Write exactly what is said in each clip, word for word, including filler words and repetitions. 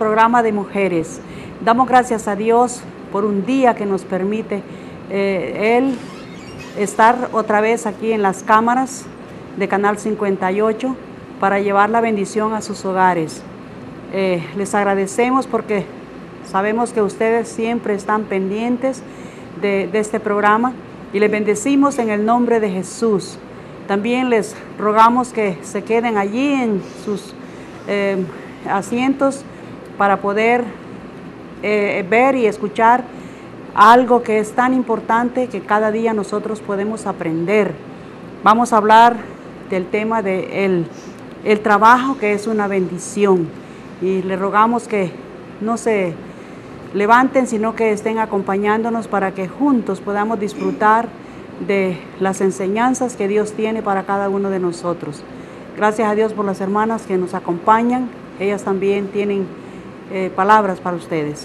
Programa de mujeres. Damos gracias a Dios por un día que nos permite eh, Él estar otra vez aquí en las cámaras de Canal cincuenta y ocho para llevar la bendición a sus hogares. Eh, les agradecemos porque sabemos que ustedes siempre están pendientes de, de este programa y les bendecimos en el nombre de Jesús. También les rogamos que se queden allí en sus eh, asientos para poder eh, ver y escuchar algo que es tan importante que cada día nosotros podemos aprender. Vamos a hablar del tema de el, el trabajo, que es una bendición, y le rogamos que no se levanten, sino que estén acompañándonos para que juntos podamos disfrutar de las enseñanzas que Dios tiene para cada uno de nosotros. Gracias a Dios por las hermanas que nos acompañan. Ellas también tienen Eh, palabras para ustedes.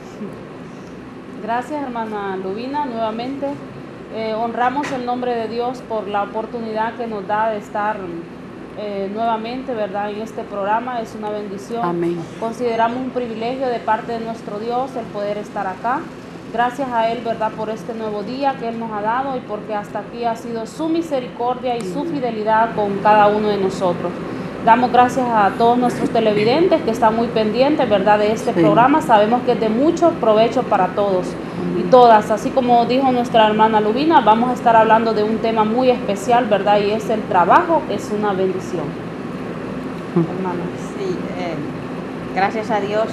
Gracias, hermana Lubina, nuevamente eh, honramos el nombre de Dios por la oportunidad que nos da de estar eh, nuevamente, ¿verdad?, en este programa. Es una bendición. Amén. Consideramos un privilegio de parte de nuestro Dios el poder estar acá. Gracias a Él, ¿verdad?, por este nuevo día que Él nos ha dado y porque hasta aquí ha sido su misericordia y su fidelidad con cada uno de nosotros. Damos gracias a todos nuestros televidentes que están muy pendientes, ¿verdad?, de este sí. programa. Sabemos que es de mucho provecho para todos y todas. Así como dijo nuestra hermana Lubina, vamos a estar hablando de un tema muy especial, ¿verdad?, y es el trabajo, es una bendición. Uh-huh. Hermana. Sí, eh, gracias a Dios,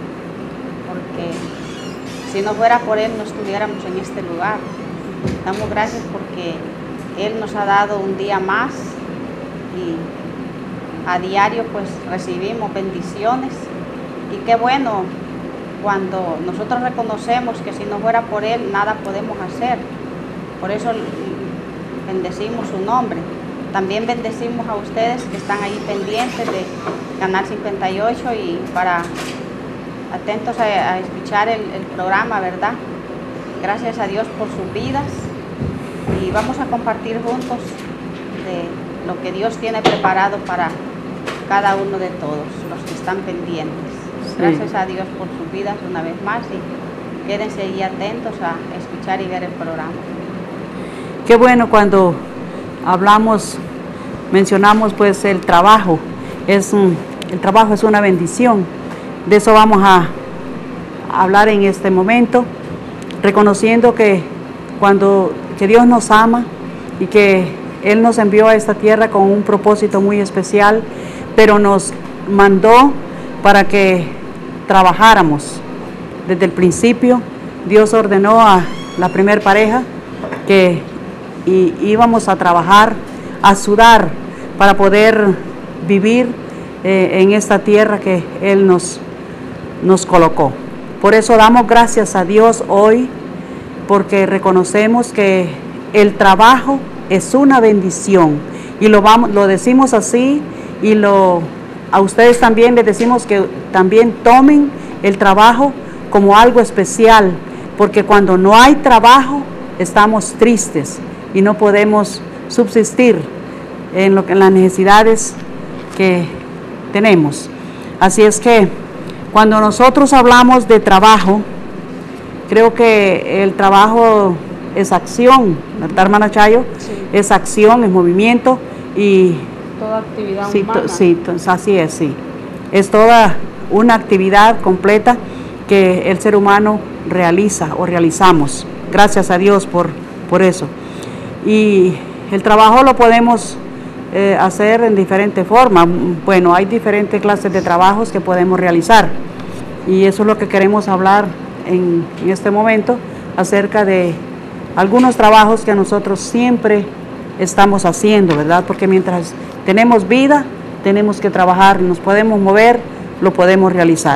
porque si no fuera por Él no estuviéramos en este lugar. Damos gracias porque Él nos ha dado un día más y a diario pues recibimos bendiciones, y qué bueno cuando nosotros reconocemos que si no fuera por Él nada podemos hacer. Por eso bendecimos su nombre. También bendecimos a ustedes que están ahí pendientes de Canal cincuenta y ocho y para atentos a, a escuchar el, el programa, ¿verdad? Gracias a Dios por sus vidas, y vamos a compartir juntos de lo que Dios tiene preparado para cada uno de todos los que están pendientes. Sí. Gracias a Dios por sus vidas una vez más, y quédense ahí atentos a escuchar y ver el programa. Qué bueno cuando hablamos, mencionamos pues el trabajo. Es un, el trabajo es una bendición. De eso vamos a hablar en este momento, reconociendo que cuando que Dios nos ama y que Él nos envió a esta tierra con un propósito muy especial, pero nos mandó para que trabajáramos. Desde el principio, Dios ordenó a la primer pareja que y, íbamos a trabajar, a sudar, para poder vivir eh, en esta tierra que Él nos, nos colocó. Por eso damos gracias a Dios hoy, porque reconocemos que el trabajo es una bendición, y lo, vamos, lo decimos así, y lo, a ustedes también les decimos que también tomen el trabajo como algo especial, porque cuando no hay trabajo estamos tristes y no podemos subsistir en, lo, en las necesidades que tenemos. Así es que cuando nosotros hablamos de trabajo, creo que el trabajo es acción, ¿verdad, hermana Chayo? Sí. Es acción, es movimiento y toda actividad sí, humana. To, sí, to, así es, sí. Es toda una actividad completa que el ser humano realiza o realizamos. Gracias a Dios por, por eso. Y el trabajo lo podemos eh, hacer en diferentes formas. Bueno, hay diferentes clases de trabajos que podemos realizar, y eso es lo que queremos hablar en, en este momento, acerca de algunos trabajos que nosotros siempre estamos haciendo, ¿verdad? Porque mientras tenemos vida, tenemos que trabajar, nos podemos mover, lo podemos realizar.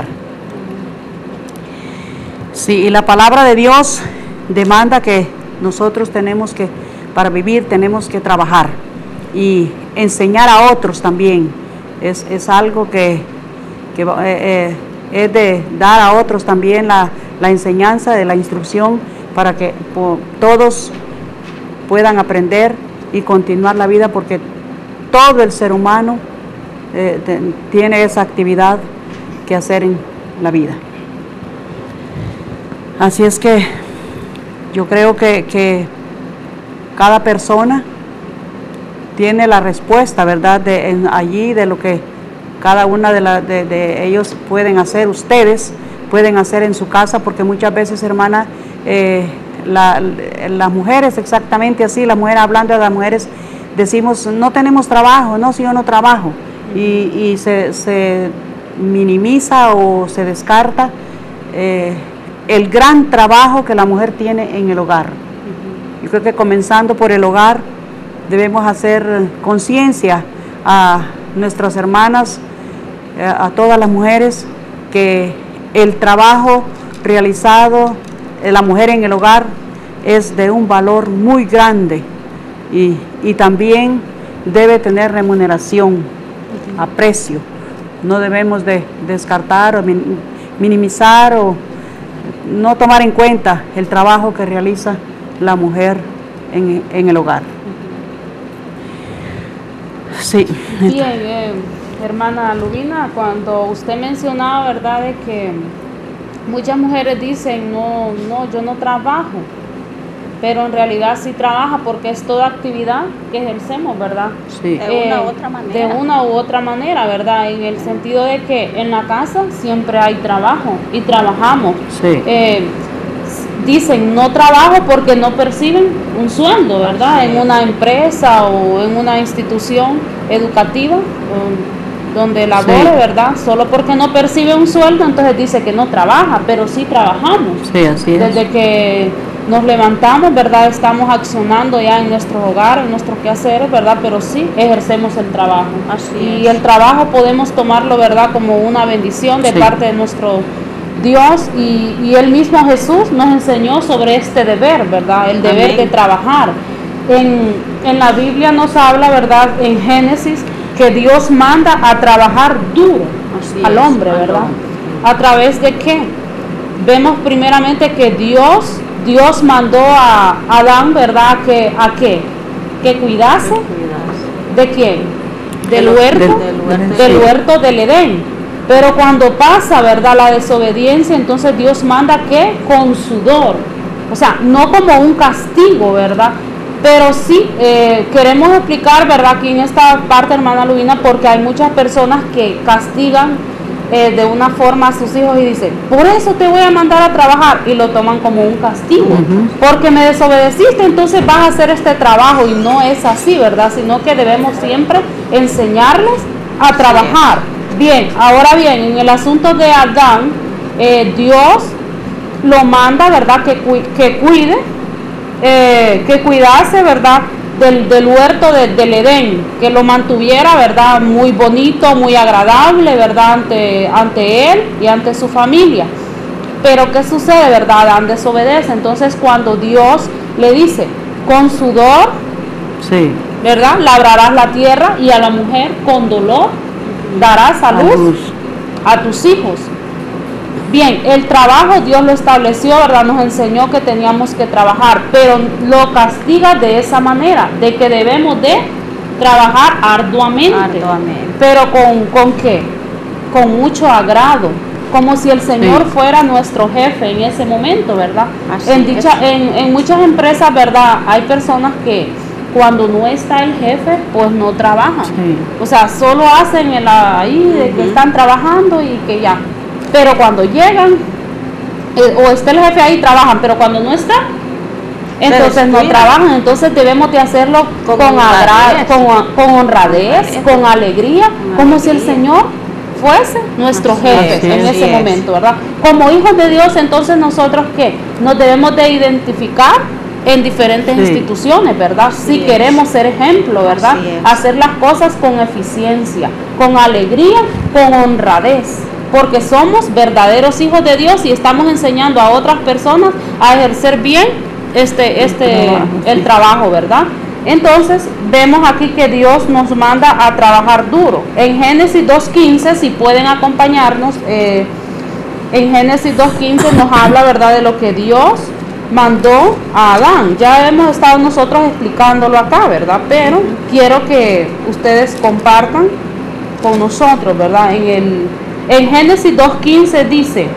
Sí, y la palabra de Dios demanda que nosotros tenemos que, para vivir, tenemos que trabajar y enseñar a otros también. Es, es algo que, que eh, eh, es de dar a otros también la, la enseñanza, de la instrucción, para que po, todos puedan aprender y continuar la vida, porque todo el ser humano eh, te, tiene esa actividad que hacer en, la vida. Así es que yo creo que, que cada persona tiene la respuesta, ¿verdad? De, en, allí de lo que cada una de, la, de, de ellos pueden hacer, ustedes pueden hacer en su casa, porque muchas veces, hermana, eh, la, las mujeres, exactamente así, las mujeres, hablando de las mujeres, decimos, no tenemos trabajo, no, si yo no trabajo, y, y se, se minimiza o se descarta eh, el gran trabajo que la mujer tiene en el hogar. Yo creo que comenzando por el hogar, debemos hacer conciencia a nuestras hermanas, a todas las mujeres, que el trabajo realizado de la mujer en el hogar es de un valor muy grande y, y también debe tener remuneración, aprecio. No debemos de descartar o min, minimizar o no tomar en cuenta el trabajo que realiza la mujer en, en el hogar. Sí. Bien, eh, hermana Lubina, cuando usted mencionaba, ¿verdad?, de que muchas mujeres dicen, no, no, yo no trabajo, pero en realidad sí trabaja porque es toda actividad que ejercemos, ¿verdad? Sí. De Eh, una u otra manera. De una u otra manera, ¿verdad? En el sentido de que en la casa siempre hay trabajo y trabajamos. Sí. Eh, dicen, no trabajo porque no perciben un sueldo, ¿verdad? En una empresa o en una institución educativa o donde labore, Sí. ¿verdad? Solo porque no percibe un sueldo, entonces dice que no trabaja, pero sí trabajamos. Sí, así es. Desde que nos levantamos, ¿verdad? Estamos accionando ya en nuestros hogares, en nuestros quehaceres, ¿verdad? Pero sí ejercemos el trabajo. Así y es. el trabajo podemos tomarlo, ¿verdad?, como una bendición de Sí. parte de nuestro Dios, y, y Él mismo Jesús nos enseñó sobre este deber, ¿verdad? El deber Amén. de trabajar. En, en la Biblia nos habla, ¿verdad?, en Génesis, que Dios manda a trabajar duro Así al es, hombre, al ¿verdad? hombre. ¿A través de qué? Vemos primeramente que Dios, Dios mandó a Adán, ¿verdad?, que, ¿a qué? Que cuidase. ¿De quién? Del De los- huerto, del- del huerto, del sí. huerto del Edén. Pero cuando pasa, ¿verdad?, la desobediencia, entonces Dios manda que con sudor. O sea, no como un castigo, ¿verdad? Pero sí eh, queremos explicar, ¿verdad?, aquí en esta parte, hermana Lubina, porque hay muchas personas que castigan eh, de una forma a sus hijos y dicen, por eso te voy a mandar a trabajar, y lo toman como un castigo. Ujú. Porque me desobedeciste, entonces vas a hacer este trabajo, y no es así, ¿verdad? Sino que debemos siempre enseñarles a trabajar. Bien, ahora bien, en el asunto de Adán, eh, Dios lo manda, ¿verdad?, que, cu que cuide, eh, que cuidase, ¿verdad?, del, del huerto de, del Edén, que lo mantuviera, ¿verdad?, muy bonito, muy agradable, ¿verdad?, ante, ante él y ante su familia. Pero ¿qué sucede, verdad? Adán desobedece. Entonces cuando Dios le dice, con sudor, Sí. ¿verdad?, labrarás la tierra, y a la mujer con dolor darás a A luz luz. a tus hijos. Bien, el trabajo Dios lo estableció, ¿verdad? Nos enseñó que teníamos que trabajar, pero lo castiga de esa manera, de que debemos de trabajar arduamente. Arduamente. Pero ¿con, con qué? Con mucho agrado, como si el Señor Sí. fuera nuestro jefe en ese momento, ¿verdad? Así En, es. dicha, en, en muchas empresas, ¿verdad?, hay personas que cuando no está el jefe, pues no trabajan. Sí. O sea, solo hacen el ahí de que Ujú. están trabajando y que ya. Pero cuando llegan, eh, o está el jefe ahí, trabajan, pero cuando no está, entonces no descuidan. trabajan. Entonces debemos de hacerlo con, Con agrado, honradez. con, con honradez, Honradez. con alegría, Con como si el alegría. Señor fuese nuestro Así jefe es, en así ese es. momento, ¿verdad? Como hijos de Dios, entonces nosotros, ¿qué? Nos debemos de identificar en diferentes Sí. instituciones, ¿verdad? Así Si es. queremos ser ejemplo, ¿verdad? Así es. Hacer las cosas con eficiencia, con alegría, con honradez, porque somos verdaderos hijos de Dios y estamos enseñando a otras personas a ejercer bien este, este, trabajo, el sí. trabajo, ¿verdad? Entonces vemos aquí que Dios nos manda a trabajar duro. En Génesis dos quince, si pueden acompañarnos, eh, en Génesis dos quince nos habla, ¿verdad?, de lo que Dios mandó a Adán. Ya hemos estado nosotros explicándolo acá, ¿verdad? Pero quiero que ustedes compartan con nosotros, ¿verdad? En el, En Génesis dos quince dice: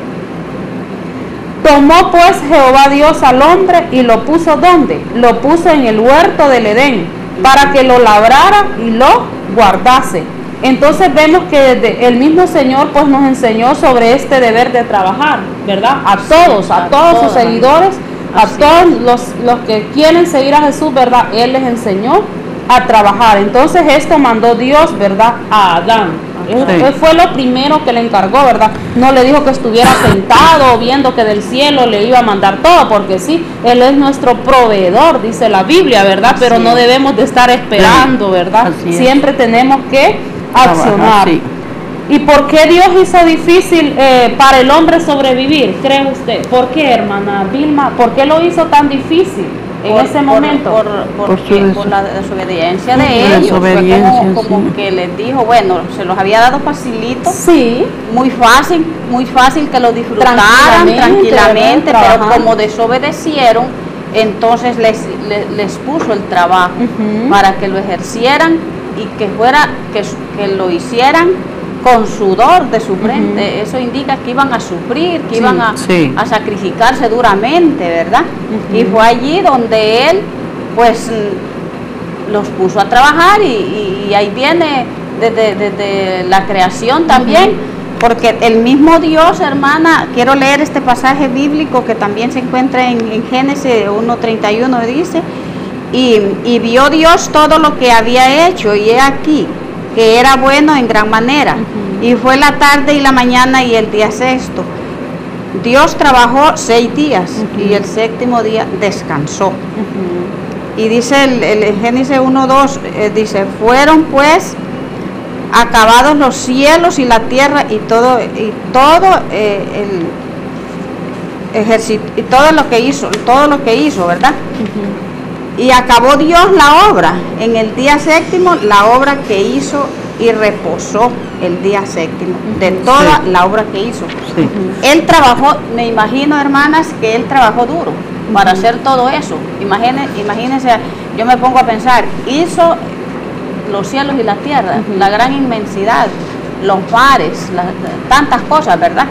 tomó pues Jehová Dios al hombre y lo puso ¿dónde? Lo puso en el huerto del Edén, para que lo labrara y lo guardase. Entonces vemos que desde el mismo Señor pues nos enseñó sobre este deber de trabajar, ¿verdad? A todos, a todos sus seguidores, a todos los, los que quieren seguir a Jesús, ¿verdad? Él les enseñó a trabajar. Entonces esto mandó Dios, ¿verdad? A Adán. Él, Sí. él fue lo primero que le encargó, ¿verdad? No le dijo que estuviera sentado viendo que del cielo le iba a mandar todo, porque sí, Él es nuestro proveedor, dice la Biblia, ¿verdad? Pero Así no es. debemos de estar esperando, ¿verdad? Así es. Siempre tenemos que accionar. Trabajar, sí. ¿Y por qué Dios hizo difícil eh, para el hombre sobrevivir, cree usted? ¿Por qué, hermana Vilma? ¿Por qué lo hizo tan difícil en Por- ese por- momento? Por, Por porque- su por des- la desobediencia de Por ellos. desobediencia, Fue como, como sí. que les dijo, bueno, se los había dado facilito, Sí, muy fácil, muy fácil que lo disfrutaran Tranquilamente, tranquilamente, ¿verdad? pero Trabajando. como desobedecieron, entonces les, les, les puso el trabajo Ujú. para que lo ejercieran y que fuera, que, que lo hicieran con sudor de su frente. Eso indica que iban a sufrir, que Sí, iban a, sí. a sacrificarse duramente, ¿verdad? Ujú. Y fue allí donde él, pues, mm, los puso a trabajar y, y- y ahí viene desde, desde la creación también, porque el mismo Dios, hermana, quiero leer este pasaje bíblico que también se encuentra en, en Génesis uno treinta y uno, dice, y, y vio Dios todo lo que había hecho, y he aquí, que era bueno en gran manera, Ujú. y fue la tarde y la mañana y el día sexto. Dios trabajó seis días Ujú. y el séptimo día descansó. Ujú. Y dice el, el Génesis uno dos, eh, dice, fueron pues acabados los cielos y la tierra y todo, y todo eh, el ejército, y todo lo que hizo, todo lo que hizo, ¿verdad? Ujú. Y acabó Dios la obra en el día séptimo, la obra que hizo, y reposó el día séptimo de toda Sí. la obra que hizo. Sí. Él trabajó, me imagino, hermanas, que él trabajó duro para hacer todo eso. Imagine- imagínense, yo me pongo a pensar, hizo los cielos y la tierra, Ujú. la gran inmensidad, los mares, la- tantas cosas, ¿verdad?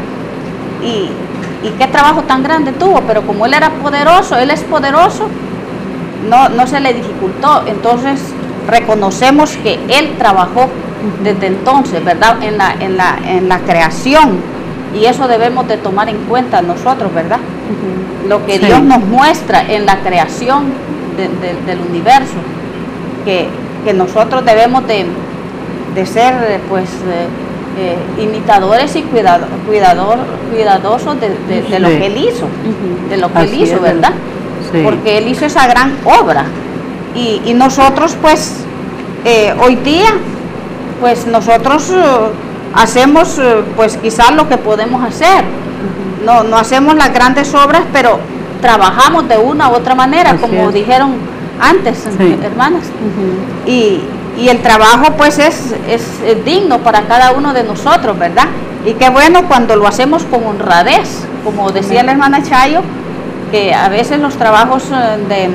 Y, y qué trabajo tan grande tuvo, pero como él era poderoso, él es poderoso, no, no se le dificultó. Entonces reconocemos que él trabajó desde entonces, ¿verdad? En la, en la, en la creación, y eso debemos de tomar en cuenta nosotros, ¿verdad? Ujú. Lo que Sí. Dios nos muestra en la creación de- de- del universo, que, que nosotros debemos de, de ser eh, pues eh, eh, imitadores y cuidado, cuidador, cuidadosos de, de- de lo Sí. que él hizo, Ujú. de lo que Así él hizo, es, ¿verdad? Sí. Porque él hizo esa gran obra, y, y nosotros pues eh, hoy día pues nosotros eh, hacemos eh, pues quizás lo que podemos hacer. No, no hacemos las grandes obras, pero trabajamos de una u otra manera, Así como es. dijeron antes, Sí. hermanas. Ujú. Y, y el trabajo pues es, es, es digno para cada uno de nosotros, ¿verdad? Y qué bueno cuando lo hacemos con honradez, como decía Amén. la hermana Chayo, que a veces los trabajos eh,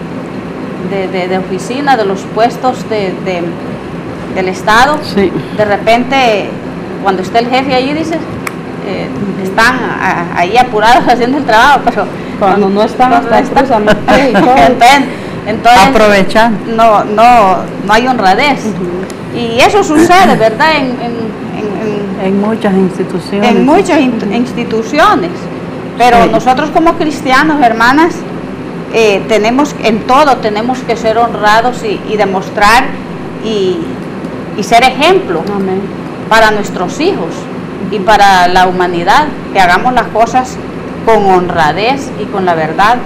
de, de, de- de oficina, de los puestos de, de- del Estado, Sí. de repente cuando está el jefe ahí, dice, eh, están a- ahí apurados haciendo el trabajo, pero Cuando no están, cuando hasta no están, excusan, y todo. entonces, entonces Aprovechando. no, no, no hay honradez. Y eso sucede, ¿verdad? En, en- en- En muchas instituciones. en, en muchas in- instituciones. Pero Sí. nosotros como cristianos, hermanas, eh, tenemos, en todo tenemos que ser honrados y, y demostrar y, y ser ejemplo Amén. para nuestros hijos y para la humanidad, que hagamos las cosas con honradez y con la verdad.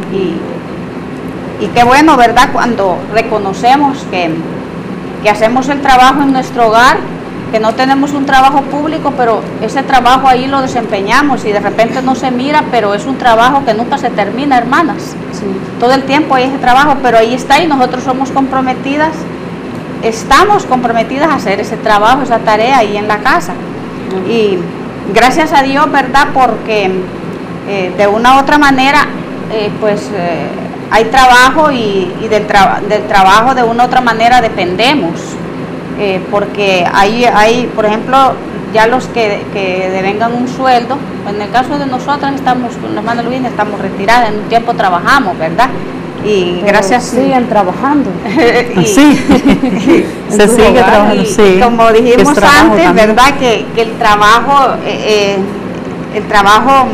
Y, y qué bueno, ¿verdad? Cuando reconocemos que, que hacemos el trabajo en nuestro hogar, que no tenemos un trabajo público, pero ese trabajo ahí lo desempeñamos y de repente no se mira, pero es un trabajo que nunca se termina, hermanas. Sí. Todo el tiempo hay ese trabajo, pero ahí está, y nosotros somos comprometidas, estamos comprometidas a hacer ese trabajo, esa tarea ahí en la casa. Y gracias a Dios, ¿verdad? Porque eh, de una u otra manera, eh, pues eh, hay trabajo, y, y del, tra del trabajo de una u otra manera dependemos. Eh, porque hay, hay, por ejemplo, ya los que, que devengan un sueldo, en el caso de nosotros estamos, con la hermana Luis, estamos retiradas, en un tiempo trabajamos, ¿verdad? Y Pero gracias siguen trabajando. y, Sí, se sigue hogar, trabajando, y, sí. y como dijimos Es trabajo antes, también. ¿verdad? Que, que el trabajo, eh, eh, el trabajo,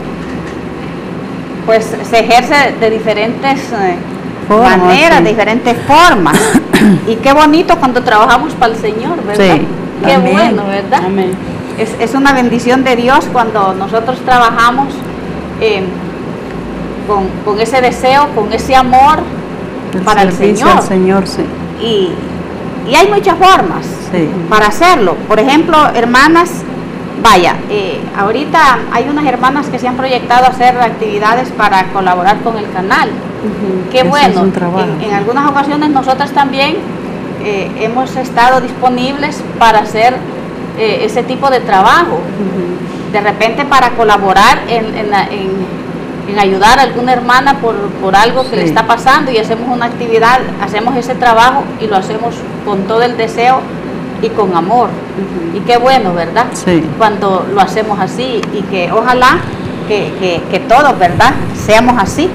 pues se ejerce de diferentes eh, Formas, maneras, sí. de diferentes formas. Y qué bonito cuando trabajamos para el Señor, ¿verdad? Sí, Qué amén. bueno, ¿verdad? Amén. Es, es una bendición de Dios cuando nosotros trabajamos eh, con, con ese deseo, con ese amor para el servicio Señor. al Señor, sí. Y, y hay muchas formas Sí. para hacerlo. Por ejemplo, hermanas, vaya, eh, ahorita hay unas hermanas que se han proyectado a hacer actividades para colaborar con el canal. Ujú. Qué Eso bueno. es un trabajo. En, en algunas ocasiones nosotras también eh, hemos estado disponibles para hacer eh, ese tipo de trabajo. Ujú. De repente para colaborar en, en, la- en- en ayudar a alguna hermana por, por algo que Sí. le está pasando y hacemos una actividad, hacemos ese trabajo y lo hacemos con todo el deseo y con amor. Ujú. Y qué bueno, ¿verdad? Sí. Cuando lo hacemos así y que ojalá que, que, que todos, ¿verdad? Seamos así.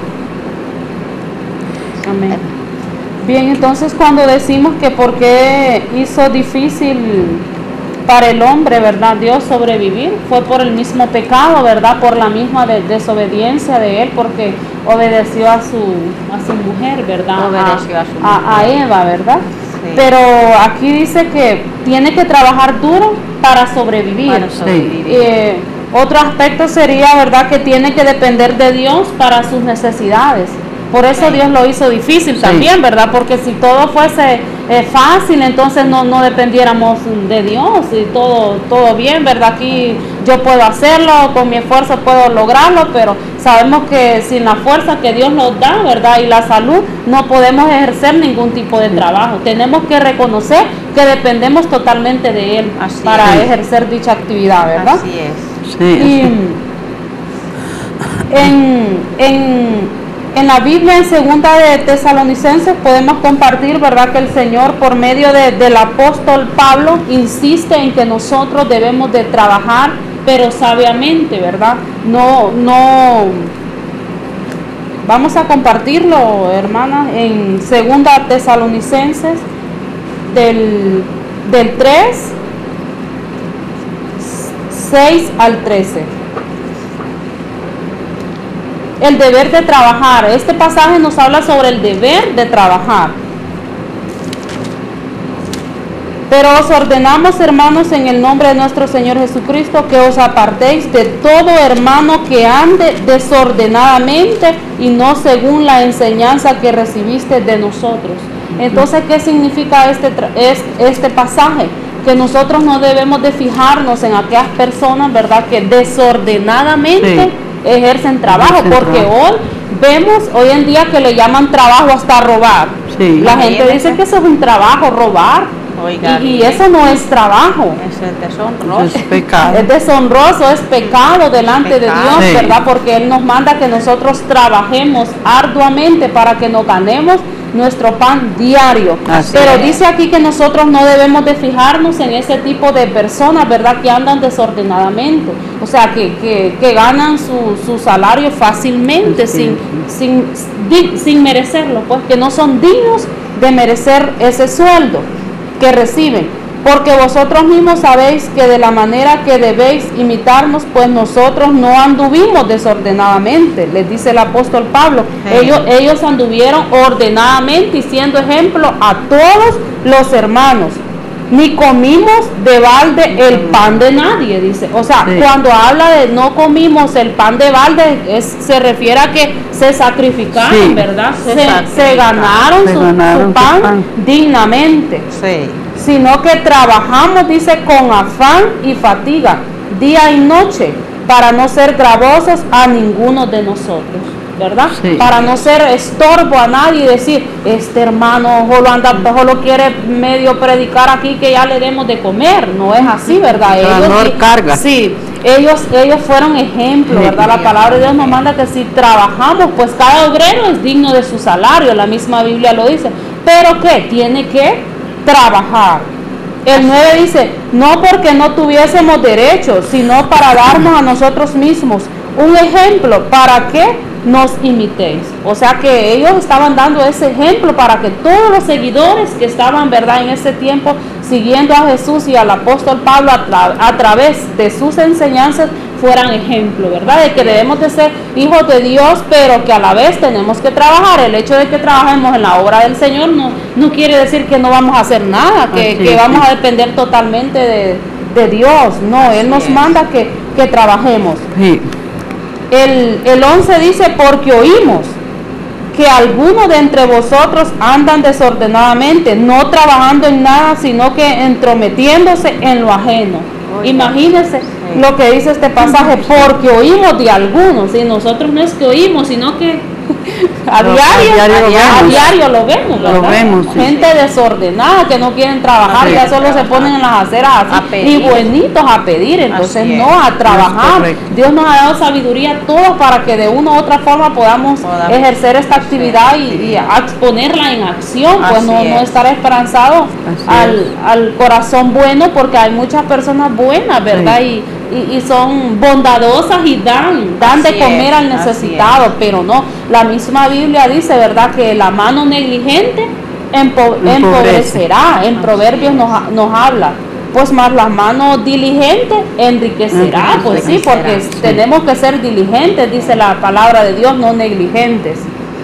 Amén. Bien, entonces cuando decimos que por qué hizo difícil para el hombre, ¿verdad? Dios sobrevivir, fue por el mismo pecado, ¿verdad? Por la misma de- desobediencia de él, porque obedeció a su, a su mujer, ¿verdad? Obedeció a su a, a Eva, ¿verdad? Sí. Pero aquí dice que tiene que trabajar duro para sobrevivir. Para sobrevivir. Eh, otro aspecto sería, ¿verdad?, que tiene que depender de Dios para sus necesidades. Por eso Sí. Dios lo hizo difícil Sí. también, ¿verdad? Porque si todo fuese eh, fácil, entonces no, no dependiéramos de Dios y todo, todo bien, ¿verdad? Aquí yo puedo hacerlo, con mi esfuerzo puedo lograrlo, pero sabemos que sin la fuerza que Dios nos da, ¿verdad? Y la salud, no podemos ejercer ningún tipo de trabajo. Tenemos que reconocer que dependemos totalmente de Él Así para es. ejercer dicha actividad, ¿verdad? Así es. Sí, Y en, en, en la Biblia, en segunda de Tesalonicenses, podemos compartir, ¿verdad?, que el Señor, por medio de- del apóstol Pablo, insiste en que nosotros debemos de trabajar, pero sabiamente, ¿verdad? No, no. Vamos a compartirlo, hermanas, en segunda Tesalonicenses, del, del tres, seis al trece. El deber de trabajar. Este pasaje nos habla sobre el deber de trabajar. Pero os ordenamos, hermanos, en el nombre de nuestro Señor Jesucristo, que os apartéis de todo hermano que ande desordenadamente y no según la enseñanza que recibiste de nosotros. Entonces, ¿qué significa este, tra- es- este pasaje? Que nosotros no debemos de fijarnos en aquellas personas, ¿verdad?, que desordenadamente Sí. ejercen trabajo, Ejercen porque trabajo. hoy vemos hoy en día que le llaman trabajo hasta robar. Sí. La gente Imagínate. dice que eso es un trabajo, robar. Oiga, Y, y bien. eso no es trabajo. Ese es Eso deshonroso. es pecado. Es deshonroso, es pecado delante de Pecado. Dios, Sí. ¿verdad? Porque Él nos manda que nosotros trabajemos arduamente para que nos ganemos nuestro pan diario. Así Pero es. dice aquí que nosotros no debemos de fijarnos en ese tipo de personas, ¿verdad?, que andan desordenadamente. O sea, que, que, que ganan su, su salario fácilmente, Sí. sin, sin, di- sin merecerlo, pues que no son dignos de merecer ese sueldo que reciben, porque vosotros mismos sabéis que de la manera que debéis imitarnos, pues nosotros no anduvimos desordenadamente, les dice el apóstol Pablo. Sí. Ellos, ellos anduvieron ordenadamente y siendo ejemplo a todos los hermanos. Ni comimos de balde el pan de nadie, dice. O sea, Sí. cuando habla de no comimos el pan de balde, es- se refiere a que se sacrificaron, Sí. ¿verdad? Se Se, se sacrificaron. ganaron, Se su, ganaron su su pan, pan. dignamente, Sí. sino que trabajamos, dice, con afán y fatiga, día y noche, para no ser gravosos a ninguno de nosotros, ¿verdad? Sí. Para no ser estorbo a nadie y decir, este hermano solo anda, solo quiere medio predicar aquí que ya le demos de comer. No es así, ¿verdad? Trabajador sí- carga. Sí, ellos, ellos fueron ejemplo, ¿verdad? La palabra de Dios nos manda que si trabajamos, pues cada obrero es digno de su salario, la misma Biblia lo dice. Pero ¿qué? Tiene que trabajar. El nueve dice, no porque no tuviésemos derechos, sino para darnos a nosotros mismos un ejemplo para que nos imitéis. O sea que ellos estaban dando ese ejemplo para que todos los seguidores que estaban, ¿verdad?, en ese tiempo siguiendo a Jesús y al apóstol Pablo a, tra a través de sus enseñanzas fueran ejemplo, ¿verdad? De que debemos de ser hijos de Dios, pero que a la vez tenemos que trabajar. El hecho de que trabajemos en la obra del Señor no, no quiere decir que no vamos a hacer nada, que, que vamos a depender totalmente de, de Dios. No, Él nos manda que, que trabajemos. Sí. El, el once dice, porque oímos que algunos de entre vosotros andan desordenadamente, no trabajando en nada, sino que entrometiéndose en lo ajeno. Oye, imagínense sí. lo que dice este pasaje, porque oímos de algunos, y nosotros no es que oímos, sino que a diario, a diario, a diario, a diario lo vemos, ¿verdad? Lo vemos, sí, gente sí. desordenada que no quieren trabajar, sí, ya solo trabajar. se ponen en las aceras así, y buenitos a pedir, entonces no a trabajar. Dios nos ha dado sabiduría a todos para que de una u otra forma podamos, podamos ejercer esta actividad y, y a ponerla en acción, pues no, no estar esperanzado al, al corazón bueno, porque hay muchas personas buenas, ¿verdad? Sí. Y Y, y son bondadosas y dan, dan así de comer es, al necesitado, pero no, la misma Biblia dice, ¿verdad?, que la mano negligente empo empobrecerá, en Proverbios nos, nos habla, pues más la mano diligente enriquecerá, enriquecerá pues sí, porque sí. tenemos que ser diligentes, dice la palabra de Dios, no negligentes.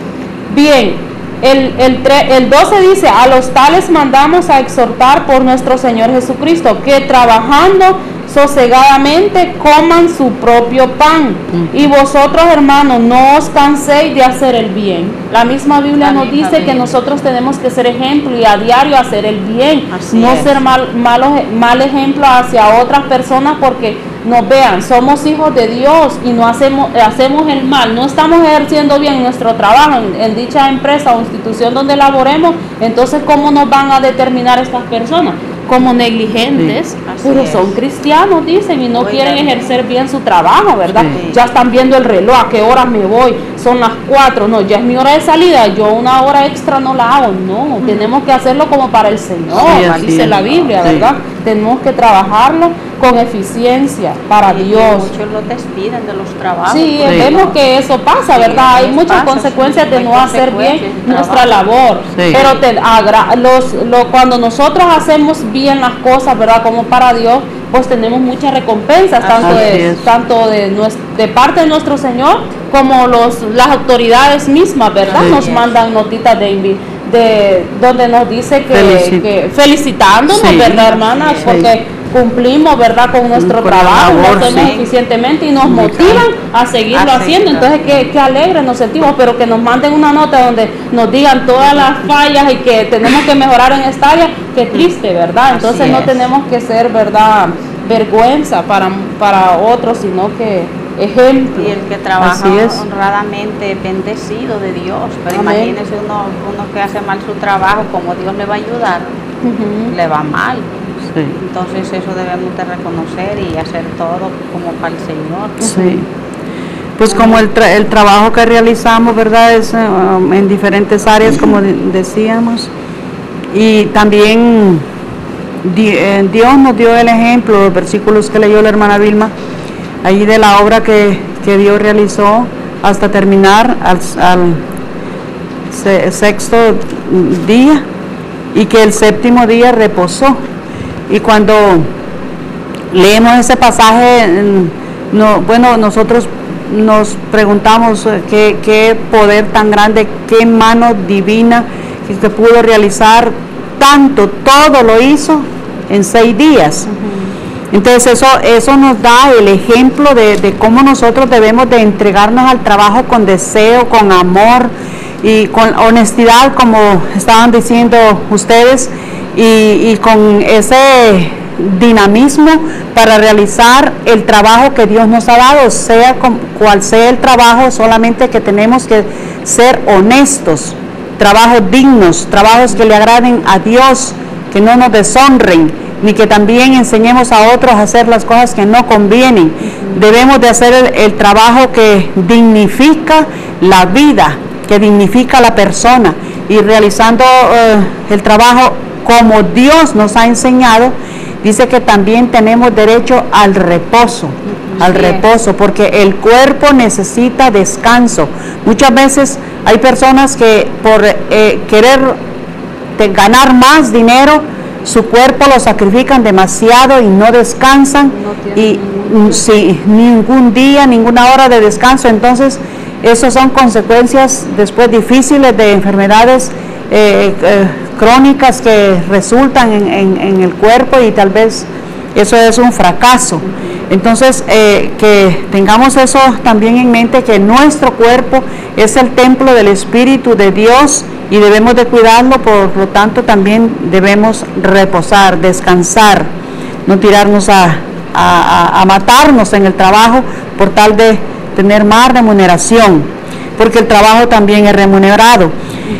Bien, el, el, el doce dice, a los tales mandamos a exhortar por nuestro Señor Jesucristo, que trabajando sosegadamente coman su propio pan, mm. y vosotros, hermanos, no os canséis de hacer el bien. La misma Biblia nos dice que nosotros tenemos que ser ejemplo y a diario hacer el bien, Así no es. ser mal, malos, mal ejemplo hacia otras personas, porque nos vean, somos hijos de Dios y no hacemos, hacemos el mal, no estamos ejerciendo bien nuestro trabajo en, en dicha empresa o institución donde laboremos. Entonces, ¿cómo nos van a determinar estas personas? Como negligentes, sí, pero es. son cristianos, dicen, y no Oiga, quieren ejercer bien su trabajo, ¿verdad? Sí. Ya están viendo el reloj, a qué hora me voy, son las cuatro, no, ya es mi hora de salida, yo una hora extra no la hago, no, mm. tenemos que hacerlo como para el Señor, sí, dice es. la Biblia, sí. ¿verdad? Tenemos que trabajarlo con eficiencia para y Dios. Muchos lo despiden de los trabajos. Sí, sí. vemos que eso pasa, ¿verdad? Sí, Hay muchas pasa, consecuencias sí, de no hacer bien nuestra labor, sí. pero te, agra los, lo, cuando nosotros hacemos bien las cosas, ¿verdad?, como para Dios, pues tenemos muchas recompensas, tanto de, tanto de, nuestro, de parte de nuestro Señor como los, las autoridades mismas, ¿verdad? Sí. Nos mandan notitas de, de donde nos dice que, Felicit que felicitándonos, sí. ¿verdad, hermanas? Sí. Porque cumplimos, ¿verdad?, con nuestro con trabajo, lo hacemos sí. eficientemente y nos motivan a seguirlo a haciendo. Entonces, qué, qué alegres nos sentimos, pero que nos manden una nota donde nos digan todas las fallas y que tenemos que mejorar en esta área, qué triste, ¿verdad? Entonces, Así no es. tenemos que ser, ¿verdad?, vergüenza para, para otros, sino que ejemplo. Y el que trabaja honradamente, bendecido de Dios. Pero Amén. imagínese uno, uno que hace mal su trabajo, como Dios le va a ayudar, uh-huh. le va mal. Sí. Entonces eso debemos de reconocer y hacer todo como para el Señor. Sí. Pues como el, tra el trabajo que realizamos, ¿verdad?, es um, en diferentes áreas, como de decíamos, y también di eh, Dios nos dio el ejemplo, los versículos que leyó la hermana Vilma, ahí de la obra que, que Dios realizó hasta terminar al, al se sexto día, y que el séptimo día reposó. Y cuando leemos ese pasaje, no, bueno, nosotros nos preguntamos qué, qué poder tan grande, qué mano divina que pudo realizar tanto, todo lo hizo en seis días. Uh-huh. Entonces eso, eso nos da el ejemplo de, de cómo nosotros debemos de entregarnos al trabajo con deseo, con amor y con honestidad, como estaban diciendo ustedes, y, y con ese dinamismo para realizar el trabajo que Dios nos ha dado, sea con, cual sea el trabajo, solamente que tenemos que ser honestos, trabajos dignos, trabajos que le agraden a Dios, que no nos deshonren, ni que también enseñemos a otros a hacer las cosas que no convienen. Debemos de hacer el, el trabajo que dignifica la vida, que dignifica a la persona, y realizando uh, el trabajo como Dios nos ha enseñado, dice que también tenemos derecho al reposo, al Sí. reposo, porque el cuerpo necesita descanso. Muchas veces hay personas que por eh, querer de ganar más dinero, su cuerpo lo sacrifican demasiado y no descansan, No tienen y ningún mm, sí, ningún día, ninguna hora de descanso. Entonces, esas son consecuencias después difíciles de enfermedades eh, eh, crónicas que resultan en, en- en el cuerpo, y tal vez eso es un fracaso. Entonces, eh, que tengamos eso también en mente, que nuestro cuerpo es el templo del Espíritu de Dios y debemos de cuidarlo. Por lo tanto, también debemos reposar, descansar, no tirarnos a, a- a- a matarnos en el trabajo por tal de tener más remuneración, porque el trabajo también es remunerado.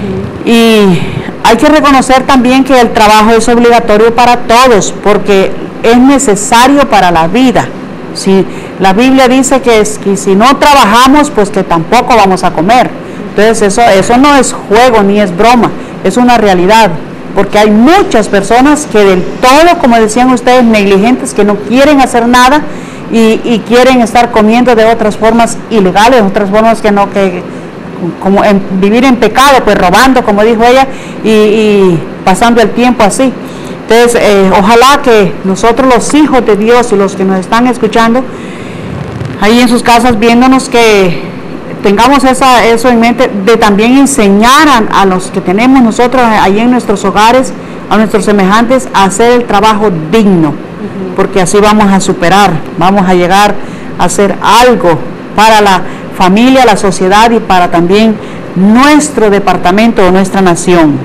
Y hay que reconocer también que el trabajo es obligatorio para todos, porque es necesario para la vida. Si la Biblia dice que, es, que si no trabajamos, pues que tampoco vamos a comer. Entonces eso, eso no es juego ni es broma, es una realidad, porque hay muchas personas que del todo, como decían ustedes, negligentes, que no quieren hacer nada y, y quieren estar comiendo de otras formas ilegales, otras formas que no, que como en, vivir en pecado, pues robando, como dijo ella, y, y pasando el tiempo así. Entonces, eh, ojalá que nosotros, los hijos de Dios, y los que nos están escuchando ahí en sus casas viéndonos, que tengamos esa, eso en mente, de también enseñar a, a los que tenemos nosotros ahí en nuestros hogares, a nuestros semejantes, a hacer el trabajo digno, porque así vamos a superar, vamos a llegar a hacer algo para la familia, la sociedad y para también nuestro departamento o nuestra nación.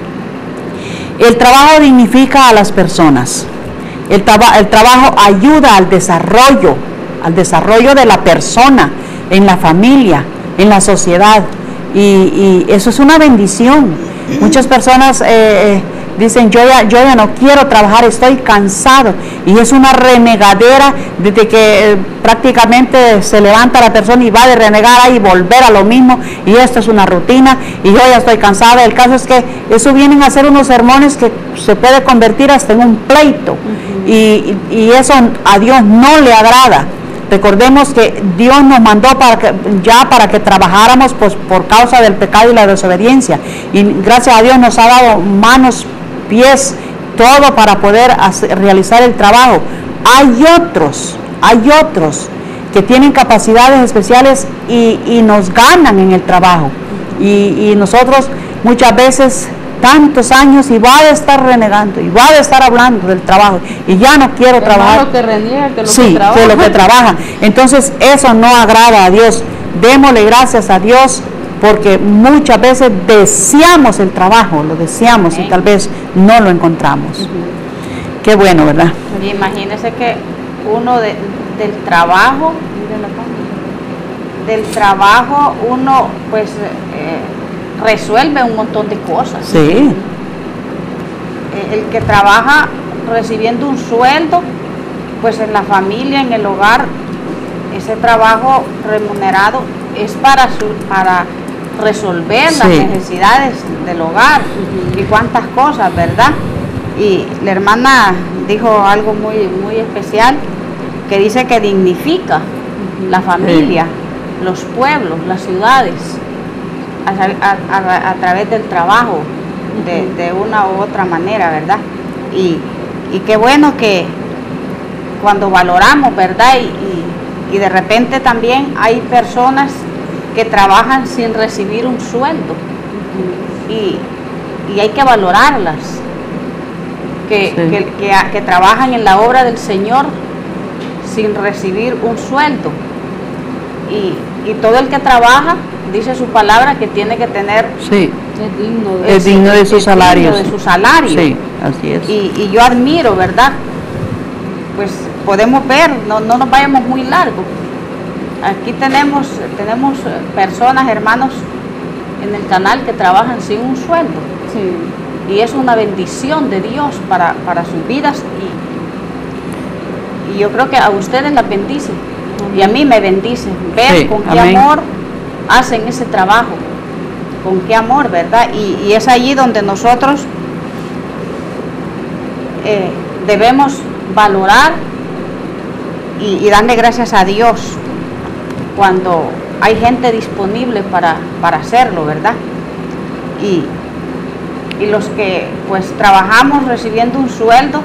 El trabajo dignifica a las personas. El, traba, el trabajo ayuda al desarrollo, al desarrollo de la persona, en la familia, en la sociedad. Y, y eso es una bendición. Muchas personas eh, dicen, yo ya, yo ya no quiero trabajar, estoy cansado. Y es una renegadera desde que eh, prácticamente se levanta la persona y va de renegar y volver a lo mismo. Y esto es una rutina y yo ya estoy cansada. El caso es que eso vienen a ser unos sermones que se puede convertir hasta en un pleito. Uh-huh. y, y eso a Dios no le agrada. Recordemos que Dios nos mandó para que, ya para que trabajáramos pues, por causa del pecado y la desobediencia. Y gracias a Dios nos ha dado manos, pies, todo para poder hacer, realizar el trabajo. Hay otros, hay otros que tienen capacidades especiales y, y nos ganan en el trabajo. Y, y nosotros muchas veces, tantos años, y va a estar renegando, y va a estar hablando del trabajo, y ya no quiero es trabajar. Más lo que reniega que lo sí, que trabaja. que lo que trabaja. Entonces, eso no agrada a Dios. Démosle gracias a Dios, porque muchas veces deseamos el trabajo, lo deseamos, okay, y tal vez no lo encontramos. Uh-huh. Qué bueno, ¿verdad? Oye, imagínese que uno de, del trabajo, del trabajo, uno pues eh, resuelve un montón de cosas. Sí. El que trabaja recibiendo un sueldo, pues en la familia, en el hogar, ese trabajo remunerado es para su, para resolver sí. las necesidades del hogar. Uh-huh. Y cuántas cosas, ¿verdad? Y la hermana dijo algo muy, muy especial, que dice que dignifica uh-huh. la familia, sí. los pueblos, las ciudades, a, a, a través del trabajo, de, de una u otra manera, ¿verdad? Y, y qué bueno que cuando valoramos, ¿verdad? Y, y, y de repente también hay personas que trabajan sin recibir un sueldo, y, y hay que valorarlas, que, sí. que, que, que trabajan en la obra del Señor sin recibir un sueldo. Y, y todo el que trabaja, dice su palabra, que tiene que tener, sí, es digno de, es digno de su salario, de su salario. Sí, así es. Y, y yo admiro, ¿verdad? Pues podemos ver, no, no nos vayamos muy largo. Aquí tenemos, tenemos personas, hermanos, en el canal que trabajan sin un sueldo. Sí. Y es una bendición de Dios para, para sus vidas. Y, y yo creo que a ustedes las bendice. Y a mí me bendicen, ver sí, con qué amén. amor hacen ese trabajo, con qué amor, ¿verdad? Y, y es allí donde nosotros eh, debemos valorar y, y darle gracias a Dios cuando hay gente disponible para, para hacerlo, ¿verdad? Y, y los que pues trabajamos recibiendo un sueldo,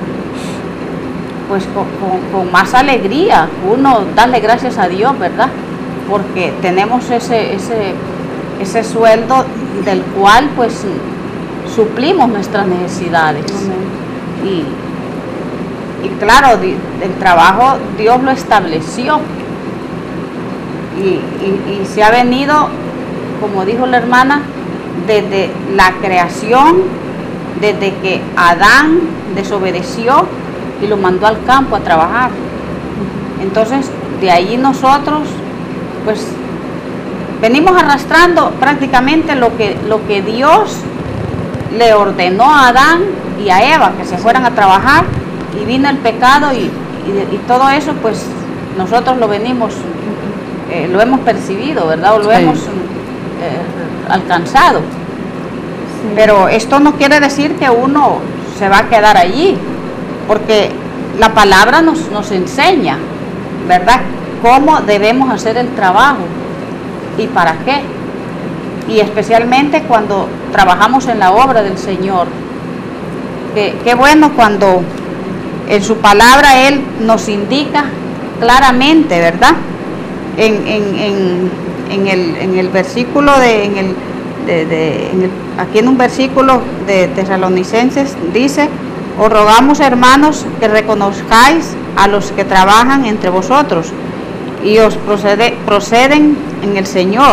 pues con, con, con más alegría, uno darle gracias a Dios, ¿verdad? Porque tenemos ese, ese, ese sueldo del cual pues suplimos nuestras necesidades. Y, y claro, el trabajo Dios lo estableció y, y, y se ha venido, como dijo la hermana, desde la creación, desde que Adán desobedeció y lo mandó al campo a trabajar. Entonces, de ahí nosotros, pues, venimos arrastrando prácticamente lo que, lo que Dios le ordenó a Adán y a Eva, que se fueran a trabajar, y vino el pecado y, y, y todo eso, pues, nosotros lo venimos, eh, lo hemos percibido, ¿verdad? O lo sí. hemos eh, alcanzado. Sí. Pero esto no quiere decir que uno se va a quedar allí, porque la palabra nos, nos enseña, ¿verdad?, cómo debemos hacer el trabajo y para qué. Y especialmente cuando trabajamos en la obra del Señor. Qué que bueno cuando en su palabra Él nos indica claramente, ¿verdad? En, en, en, en, el, en el versículo de, en el, de, de en el, aquí en un versículo de Tesalonicenses dice: os rogamos, hermanos, que reconozcáis a los que trabajan entre vosotros y os procede, proceden en el Señor.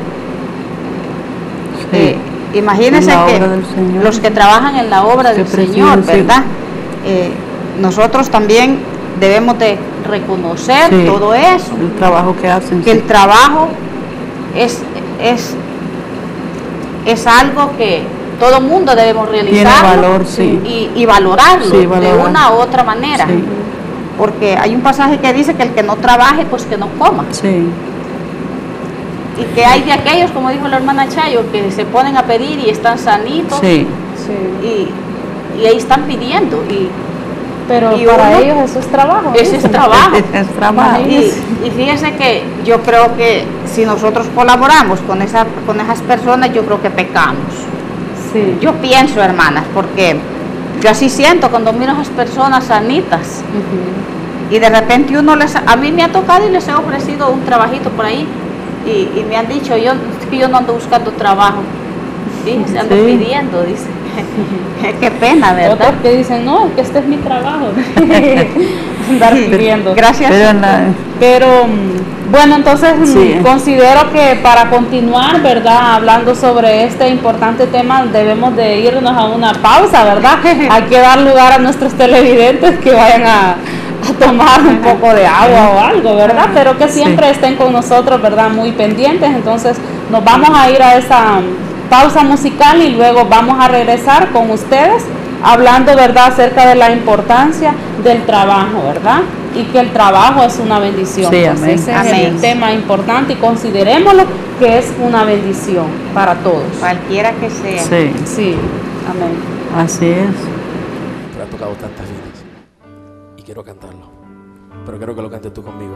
Sí. Eh, imagínense que los que trabajan en la obra del Señor, ¿verdad? Eh, nosotros también debemos de reconocer sí, todo eso. El trabajo que hacen. Que sí. el trabajo es, es, es algo que todo mundo debemos realizar. Tiene valor, sí. y, y valorarlo sí, de una u otra manera. Sí. Porque hay un pasaje que dice que el que no trabaje, pues que no coma. Sí. Y que hay de aquellos, como dijo la hermana Chayo, que se ponen a pedir y están sanitos. Sí. Sí. Y, y ahí están pidiendo. Y, Pero y para uno, ellos eso es trabajo. Ese es trabajo. Es trabajo. Y, y fíjese que yo creo que si nosotros colaboramos con, esa, con esas personas, yo creo que pecamos. Sí. Yo pienso, hermanas, porque yo así siento cuando miro a esas personas sanitas. Uh-huh. Y de repente uno les... A mí me ha tocado y les he ofrecido un trabajito por ahí. Y, y me han dicho, yo, yo no ando buscando trabajo. ¿Sí? Ando sí. pidiendo, dice. Qué pena, ¿verdad? Otros que dicen, no, que este es mi trabajo. Andar pidiendo. Gracias. Pero, la... Pero bueno, entonces sí. considero que para continuar, ¿verdad?, hablando sobre este importante tema, debemos de irnos a una pausa, ¿verdad? Hay que dar lugar a nuestros televidentes que vayan a, a tomar un poco de agua o algo, ¿verdad? Pero que siempre sí. estén con nosotros, ¿verdad?, muy pendientes. Entonces nos vamos a ir a esa pausa musical y luego vamos a regresar con ustedes hablando, ¿verdad?, acerca de la importancia del trabajo, ¿verdad? Y que el trabajo es una bendición. Sí, amén. Ese amén. es el tema importante y considerémoslo que es una bendición para todos. Cualquiera que sea. Sí. Sí, amén. Así es. Pero has tocado tantas vidas y quiero cantarlo, pero quiero que lo cantes tú conmigo.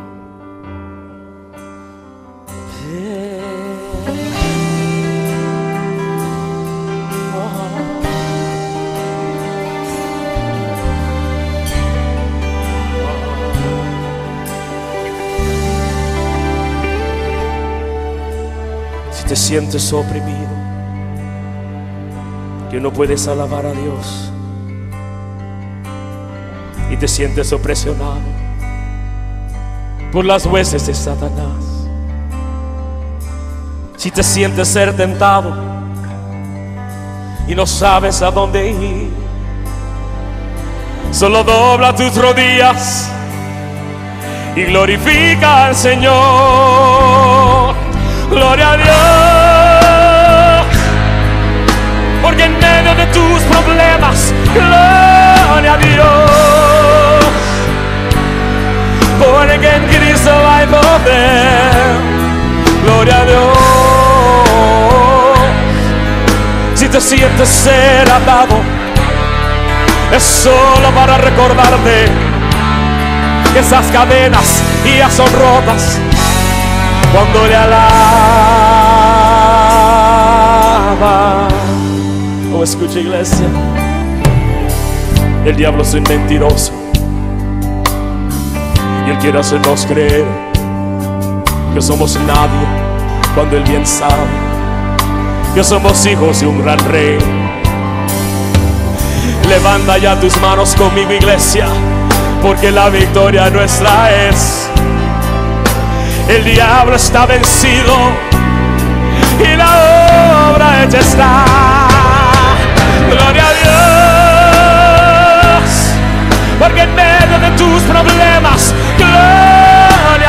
Te sientes oprimido, que no puedes alabar a Dios y te sientes opresionado por las huestes de Satanás. Si te sientes ser tentado y no sabes a dónde ir, solo dobla tus rodillas y glorifica al Señor. Gloria a Dios, porque en medio de tus problemas, gloria a Dios, porque en Cristo hay poder. Gloria a Dios. Si te sientes ser atado es solo para recordarte que esas cadenas ya son rotas cuando le alaba. Oh, escucha, iglesia, el diablo es un mentiroso y él quiere hacernos creer que somos nadie, cuando él bien sabe que somos hijos de un gran rey. Levanta ya tus manos conmigo, iglesia, porque la victoria nuestra es. El diablo está vencido y la obra hecha está. Gloria a Dios, porque en medio de tus problemas, gloria a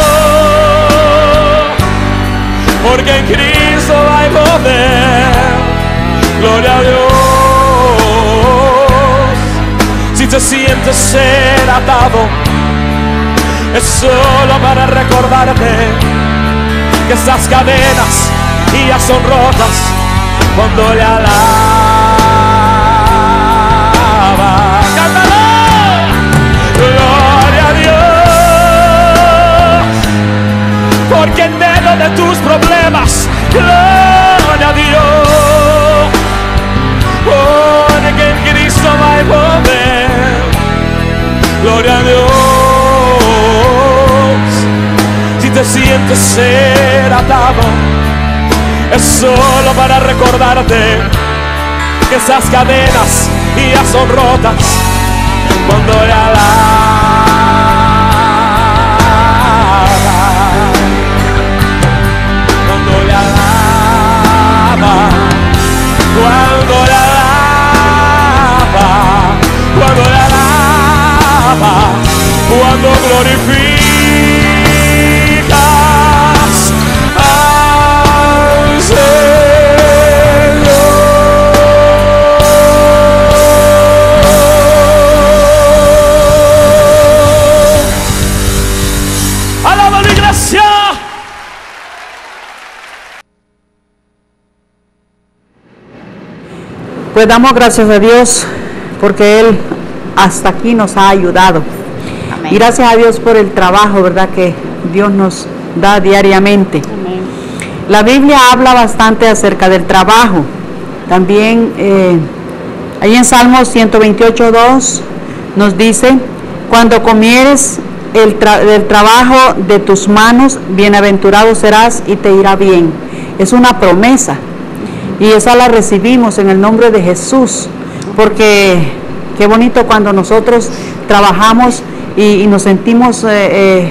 Dios, porque en Cristo hay poder. Gloria a Dios. Si te sientes ser atado, es solo para recordarte que esas cadenas ya son rotas cuando le alaba. ¡Cántalo! Gloria a Dios, porque en medio de tus problemas, gloria a Dios, porque en Cristo hay poder. Gloria a Dios. Si te sientes ser atado, es solo para recordarte que esas cadenas ya son rotas cuando le alaba, cuando le alaba, cuando le alaba, cuando le alaba, cuando glorificas al Señor. ¡Alaba la iglesia! Pues damos gracias a Dios porque Él hasta aquí nos ha ayudado. Amén. Y gracias a Dios por el trabajo, ¿verdad?, que Dios nos da diariamente. Amén. La Biblia habla bastante acerca del trabajo. También eh, ahí en Salmos ciento veintiocho, dos nos dice: cuando comieres el tra del trabajo de tus manos, bienaventurado serás y te irá bien. Es una promesa y esa la recibimos en el nombre de Jesús, porque qué bonito cuando nosotros trabajamos y, y nos sentimos eh, eh,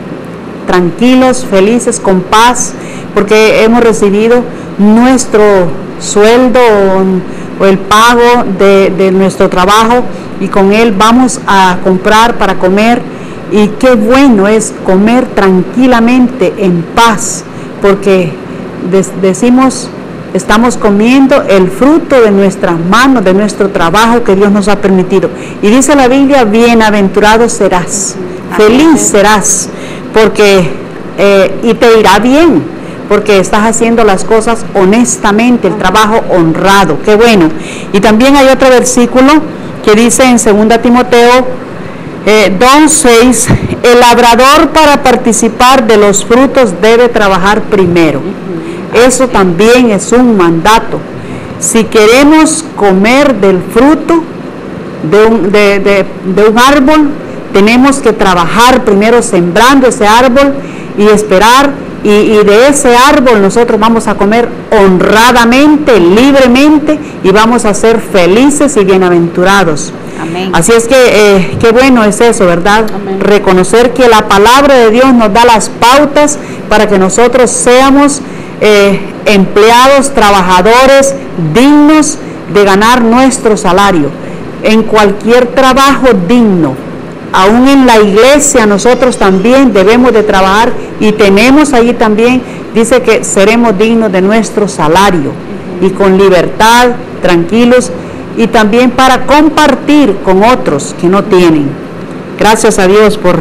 tranquilos, felices, con paz, porque hemos recibido nuestro sueldo o, o el pago de, de nuestro trabajo, y con él vamos a comprar para comer. Y qué bueno es comer tranquilamente, en paz, porque decimos, estamos comiendo el fruto de nuestras manos, de nuestro trabajo que Dios nos ha permitido. Y dice la Biblia: bienaventurado serás, feliz serás, porque eh, y te irá bien, porque estás haciendo las cosas honestamente, el trabajo honrado. Qué bueno. Y también hay otro versículo que dice en segunda Timoteo eh, dos, seis: el labrador para participar de los frutos debe trabajar primero. Eso también es un mandato. Si queremos comer del fruto de un, de, de, de un árbol, tenemos que trabajar primero sembrando ese árbol y esperar, y, y de ese árbol nosotros vamos a comer honradamente, libremente, y vamos a ser felices y bienaventurados. Amén. Así es que eh, qué bueno es eso, ¿verdad? Amén. Reconocer que la palabra de Dios nos da las pautas para que nosotros seamos eh, empleados, trabajadores dignos de ganar nuestro salario en cualquier trabajo digno. Aún en la iglesia nosotros también debemos de trabajar, y tenemos allí también, dice que seremos dignos de nuestro salario, y con libertad, tranquilos, y también para compartir con otros que no tienen. Gracias a Dios por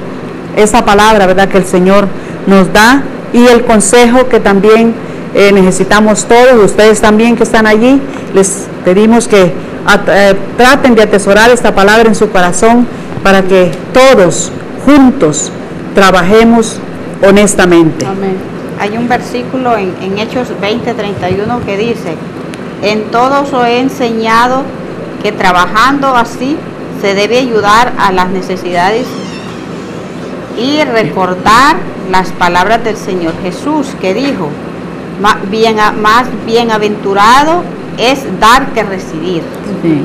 esa palabra, ¿verdad?, que el Señor nos da, y el consejo que también eh, necesitamos todos. Ustedes también que están allí, les pedimos que eh, traten de atesorar esta palabra en su corazón para que todos juntos trabajemos honestamente. Amén. Hay un versículo en, en Hechos veinte, treinta y uno que dice: en todo os he enseñado que trabajando así se debe ayudar a las necesidades y recordar las palabras del Señor Jesús, que dijo: más, bien, más bienaventurado es dar que recibir. Sí.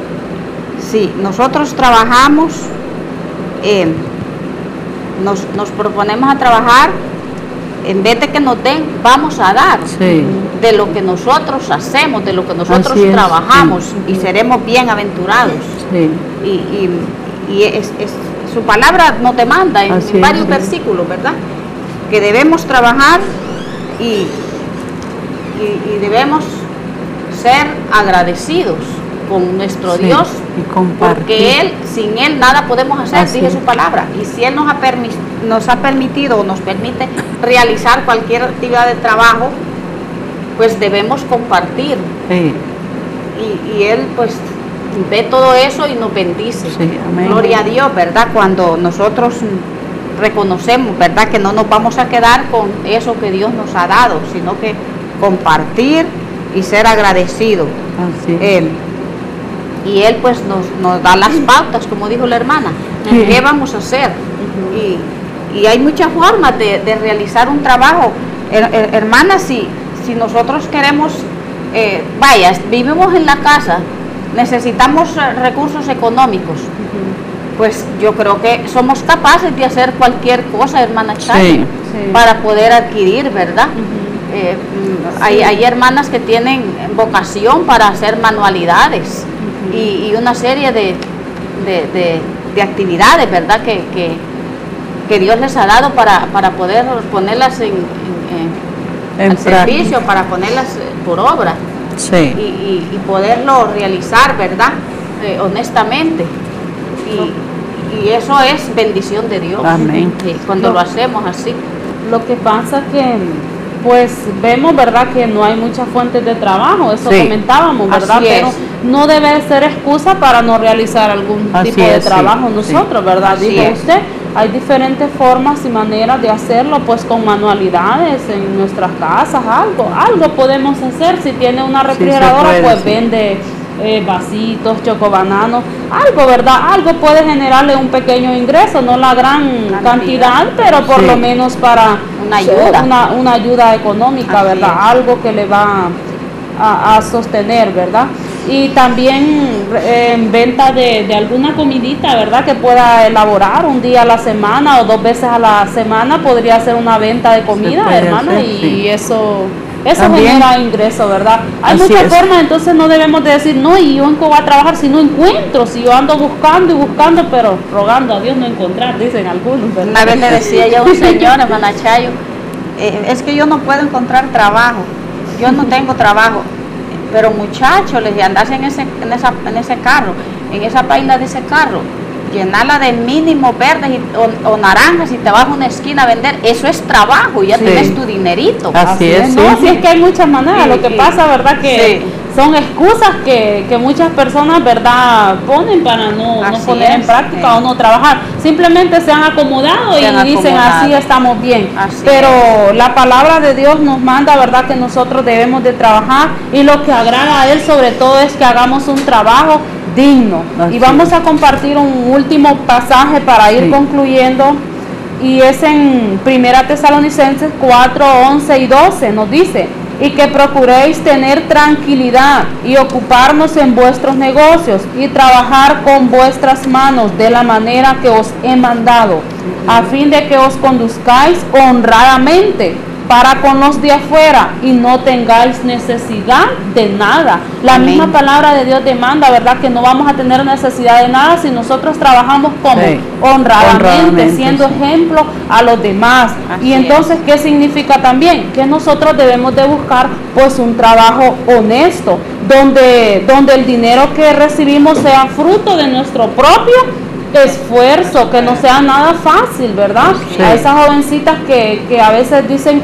Sí, nosotros trabajamos, eh, nos, nos proponemos a trabajar, en vez de que nos den, vamos a dar Sí. de lo que nosotros hacemos, de lo que nosotros Así es, trabajamos, sí. y seremos bienaventurados. Sí. Y, y, y es, es- su palabra nos demanda en Así es, varios sí. versículos, ¿verdad? Que debemos trabajar y, y, y debemos ser agradecidos con nuestro Sí, Dios, y compartir. porque Él, sin Él nada podemos hacer, Así dice es. su palabra. Y si Él nos ha, permi- nos ha permitido o nos permite realizar cualquier actividad de trabajo, pues debemos compartir. Sí. Y, y Él pues ve todo eso y nos bendice. Sí, amén. Gloria a Dios, ¿verdad? Cuando nosotros reconocemos, ¿verdad? Que no nos vamos a quedar con eso que Dios nos ha dado, sino que compartir y ser agradecidos. Así es. Eh, y Él pues nos, nos da las pautas, como dijo la hermana, Sí. qué vamos a hacer. Y, y hay muchas formas de, de realizar un trabajo. Her- her- hermana, si, si nosotros queremos, eh, vaya, vivimos en la casa, necesitamos eh, recursos económicos, pues yo creo que somos capaces de hacer cualquier cosa, hermana Chay, Sí. Sí. para poder adquirir, ¿verdad? Eh, mm, hay, hay hermanas que tienen vocación para hacer manualidades y, y una serie de, de, de- de actividades, ¿verdad? Que, que, que Dios les ha dado para, para poder ponerlas en, en- en- En al práctica. servicio, para ponerlas eh, por obra Sí. y, y- y poderlo realizar, ¿verdad? Eh, honestamente. Y, y eso es bendición de Dios. Amén. Sí, cuando No. lo hacemos así. Lo que pasa es que pues vemos, ¿verdad?, que no hay muchas fuentes de trabajo, eso Sí. comentábamos, ¿verdad? Así es. Pero no debe ser excusa para no realizar algún Así tipo de es, sí, trabajo sí. nosotros, ¿verdad? Así Dijo es. usted, hay diferentes formas y maneras de hacerlo, pues con manualidades en nuestras casas, algo, algo podemos hacer. Si tiene una Sí, se refrigeradora, puede, pues sí. vende eh, vasitos, chocobananos, algo, ¿verdad? Algo puede generarle un pequeño ingreso, no la gran Cantidad. cantidad, pero por Sí. lo menos para Una ayuda. una, una ayuda económica, Así ¿verdad? es. Algo que le va a, a sostener, ¿verdad? Y también eh, en venta de, de alguna comidita, ¿verdad? Que pueda elaborar un día a la semana o dos veces a la semana, podría ser una venta de comida, puede hermana, hacer, y sí. eso... Eso También- genera ingreso, ¿verdad? Hay Así muchas es. formas, entonces no debemos de decir, no, y yo en qué voy a trabajar si no encuentro, si yo ando buscando y buscando, pero rogando a Dios no encontrar, dicen algunos, ¿verdad? Una vez le decía yo a un señor, hermana Chayo, eh, es que yo no puedo encontrar trabajo, yo no tengo trabajo. Pero muchachos, les decía, andarse en ese, en, esa, en ese carro, en esa página de ese carro, llenarla de mínimos verdes y- o, o naranjas y te vas a una esquina a vender, eso es trabajo, ya Sí. tienes tu dinerito. Así es, No, sí. sí es que hay muchas maneras, Sí, lo que sí. pasa, ¿verdad? Que Sí. son excusas que, que muchas personas, ¿verdad?, ponen para no, no Así poner en es, práctica sí. o no trabajar. Simplemente se han acomodado Se y han dicen, acomodado. así estamos bien. Así Pero la palabra de Dios nos manda, ¿verdad?, que nosotros debemos de trabajar, y lo que agrada a Él sobre todo es que hagamos un trabajo digno. Así Y vamos es. a compartir un último pasaje para ir Sí. concluyendo, y es en Primera Tesalonicenses cuatro, once y doce. Nos dice: y que procuréis tener tranquilidad y ocuparnos en vuestros negocios y trabajar con vuestras manos de la manera que os he mandado, a fin de que os conduzcáis honradamente para con los de afuera y no tengáis necesidad de nada. La Amén. misma palabra de Dios demanda, ¿verdad?, que no vamos a tener necesidad de nada si nosotros trabajamos como Sí. honradamente, Honradamente, siendo sí. ejemplo a los demás. Así Y entonces, ¿qué significa también? Que nosotros debemos de buscar pues un trabajo honesto, donde, donde el dinero que recibimos sea fruto de nuestro propio esfuerzo, que no sea nada fácil, ¿verdad? Sí. A esas jovencitas que, que a veces dicen que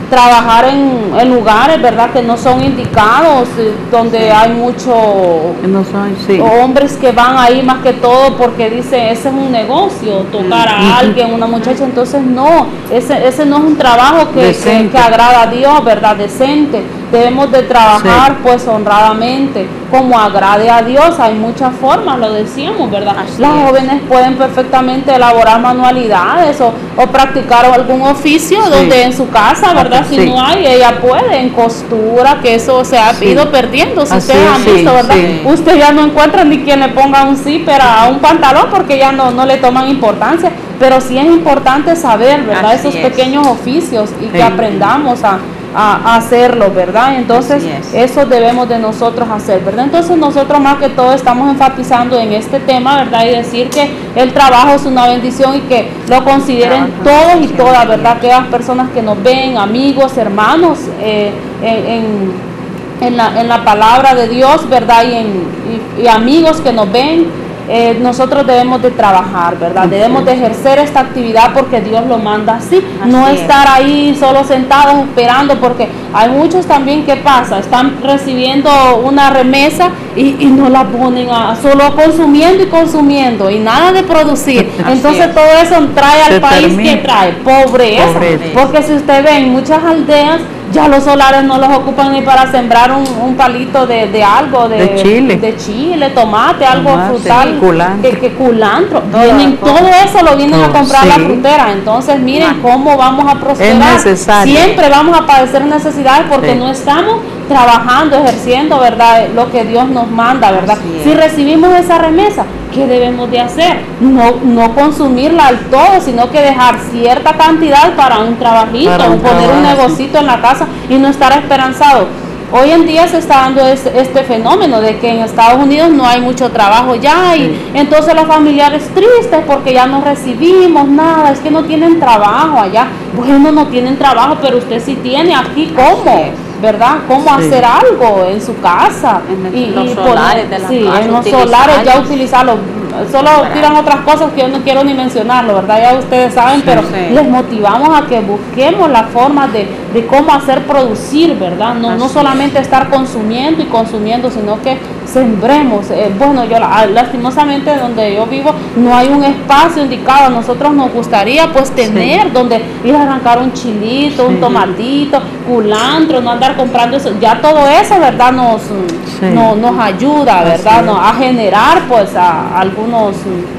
trabajar en, en lugares, ¿verdad?, que no son indicados, donde sí. hay muchos no soy, sí. hombres que van ahí más que todo porque dicen, ese es un negocio, tocar a uh-huh. alguien, una muchacha, entonces no, ese, ese no es un trabajo que, que, que agrada a Dios, ¿verdad?, decente. Debemos de trabajar sí. pues honradamente, como agrade a Dios. Hay muchas formas, lo decíamos, ¿verdad? Así Las es. jóvenes pueden perfectamente elaborar manualidades o, o practicar algún oficio sí. donde en su casa, ¿verdad? Ah, si sí. no hay, ella puede, en costura, que eso se ha sí. ido perdiendo. Si Así ustedes han visto, sí, ¿verdad? Sí. Usted ya no encuentra ni quien le ponga un zipper a un pantalón porque ya no, no le toman importancia. Pero sí es importante saber, ¿verdad? Así Esos es. pequeños oficios y sí. que aprendamos a a hacerlo, ¿verdad? Entonces eso debemos de nosotros hacer, ¿verdad? Entonces nosotros más que todo estamos enfatizando en este tema, ¿verdad? Y decir que el trabajo es una bendición y que lo consideren todos y todas, ¿verdad? Aquellas personas que nos ven, amigos, hermanos, eh, en, en, en, la, en la palabra de Dios, ¿verdad? Y, en, y, y amigos que nos ven. Eh, nosotros debemos de trabajar, ¿verdad? Debemos de ejercer esta actividad porque Dios lo manda así, así no es. estar ahí solo sentados esperando, porque hay muchos también que pasa, están recibiendo una remesa y, y no la ponen a, solo consumiendo y consumiendo y nada de producir. Entonces todo eso trae al Se país termina. que trae pobreza, pobreza, porque si usted ve en muchas aldeas ya los solares no los ocupan ni para sembrar un, un palito de, de algo, de, de chile, de chile, tomate, algo tomate, frutal, culantro. Que, que culantro, vienen, todo eso lo vienen oh, a comprar sí. la frutera. Entonces miren cómo vamos a prosperar, siempre vamos a padecer necesidades porque sí. no estamos trabajando, ejerciendo, ¿verdad?, lo que Dios nos manda, ¿verdad? Si recibimos esa remesa, ¿qué debemos de hacer? No, no consumirla al todo, sino que dejar cierta cantidad para un trabajito, para un poner trabajo, un negocito en la casa y no estar esperanzado. Hoy en día se está dando este, este fenómeno de que en Estados Unidos no hay mucho trabajo ya y sí. entonces los familiares tristes porque ya no recibimos nada, es que no tienen trabajo allá. Bueno, no tienen trabajo, pero usted sí tiene aquí, ¿cómo? ¿Verdad? ¿Cómo sí. hacer algo en su casa? En el, y, los y solares poner, de la sí, casa, en los solares ya utilizarlo. Solo para. tiran otras cosas que yo no quiero ni mencionarlo, ¿verdad? Ya ustedes saben, sí, pero sí. les motivamos a que busquemos la forma de, de cómo hacer producir, ¿verdad? No, no solamente estar consumiendo y consumiendo, sino que sembremos. Eh, bueno, yo lastimosamente donde yo vivo no hay un espacio indicado. A nosotros nos gustaría pues tener sí. donde ir a arrancar un chilito, sí. un tomatito, culantro, no andar comprando eso. Ya todo eso, ¿verdad? Nos, sí. no, nos ayuda, ¿verdad? No, a generar pues a, a algunos,